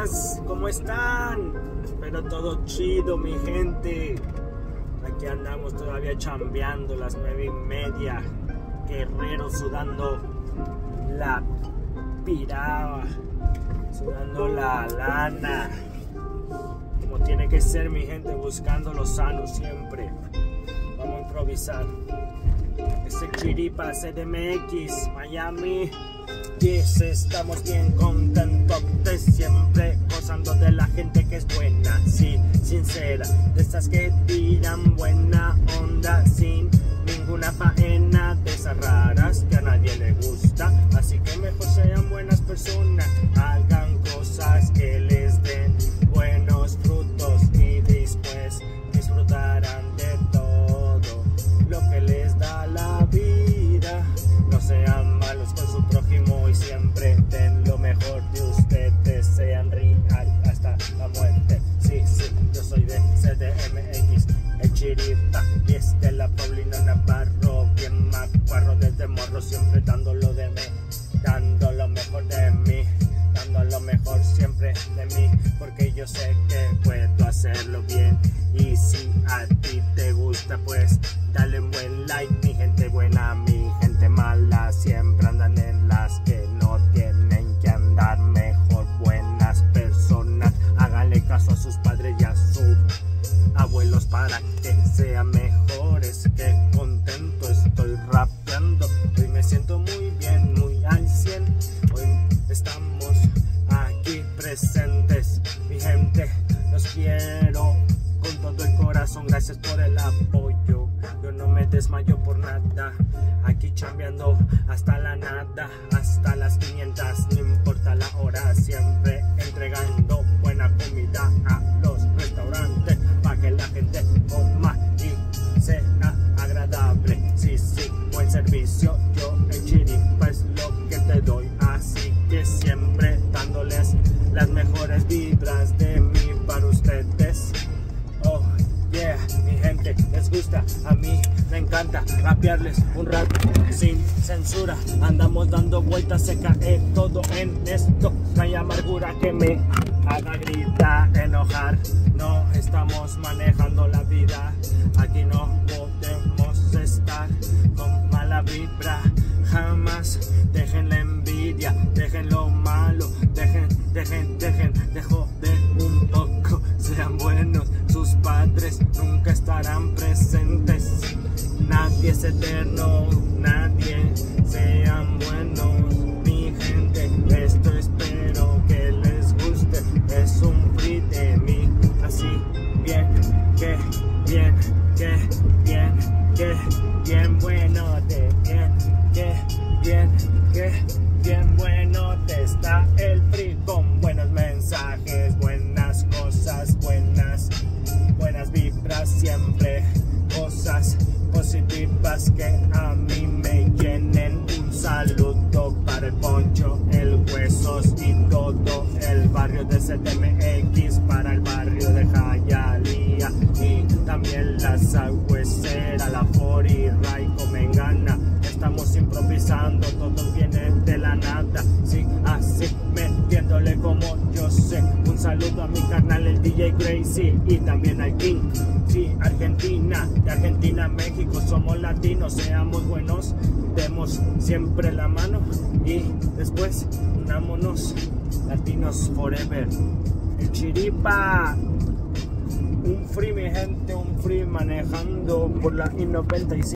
buenas, ¿cómo están? Espero todo chido, mi gente. Aquí andamos todavía chambeando, las 9:30. Guerrero sudando la piraba, sudando la lana. Como tiene que ser, mi gente, buscando lo sano siempre. Vamos a improvisar. Este Chiripa, CDMX, Miami. Yes, estamos bien contentos de siempre gozando de la gente que es buena, sí, sincera, de estas que tiran buena onda sin ninguna faena, de esas raras que a nadie le gusta. Así que mejor sean buenas personas, hagan cosas que les den buenos frutos y después disfrutarán de todo lo que les da la vida. No sean malos con su prójimo y siempre den lo mejor de ustedes, sean real hasta la muerte. Sí, sí, yo soy de CDMX, el Chiripa, y es de la Paulina Navarro. Bien macuarro desde morro, siempre dando lo de mí, dando lo mejor de mí, dando lo mejor siempre de mí, porque yo sé que puedo hacerlo bien. Y si a ti te gusta, pues dale un buen like, mi gente buena, mi gente mala siempre andan en las que no tienen que andar. Mejor buenas personas, háganle caso a sus padres y a sus abuelos para que sean mejores. Que contento estoy rapeando, hoy me siento muy bien, muy al 100. Hoy estamos aquí presentes, mi gente, los quiero con todo el corazón, gracias por el apoyo. Yo no me desmayo por nada, aquí chambeando hasta la nada, hasta las 500, no importa la hora, siempre entregando buena comida a los restaurantes, para que la gente coma y sea agradable. Sí, sí, buen servicio, yo el Chiripa es lo que te doy, así que siempre dándoles las mejores vibras de mí para ustedes. Oh yeah, mi gente, les gusta, a mí me encanta rapearles un rato sin censura. Andamos dando vueltas, se cae todo en esto. No hay amargura que me haga gritar, enojar. No estamos manejando la vida, aquí no podemos estar con mala vibra. Jamás dejen la envidia, dejen lo malo, dejen de joder un poco, sean buenos, sus padres nunca estarán presentes. Nadie es eterno, nadie, sean buenos, mi gente, esto espero que les guste, es un free de mí, así bien, que bien, que bien, que bien bueno de bien, que bien, que bien bueno te está el free con buenos mensajes, buenas cosas, buenas vibras siempre, cosas positivas que a mí me llenen. Un saludo para el Poncho, el Huesos y todo el barrio de CDMX, para el barrio de Jayalía y también la Sagüesera, la Fori, Raico, Mengana. Estamos improvisando, todo viene de la nada, sí, así metiéndole como yo sé. Un saludo a mi carnal el DJ Gracie y también al King. Sí, Argentina, de Argentina a México, somos latinos, seamos buenos, demos siempre la mano y después unámonos, latinos forever. El Chiripa, un free, mi gente, un free manejando por la I-95.